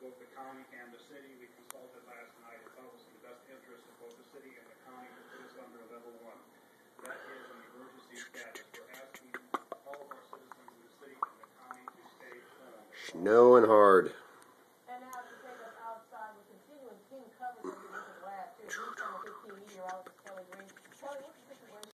both the county and the city. We consulted last night. It was in the best interest of both the city and the county to put us under level 1. That is an emergency status. We're asking all of our citizens in the city and the county to stay home. Snowing hard. And now to take us outside, we're continuing team coverage of the last 2 weeks on the 15 meteorologist Kelly Green. Kelly,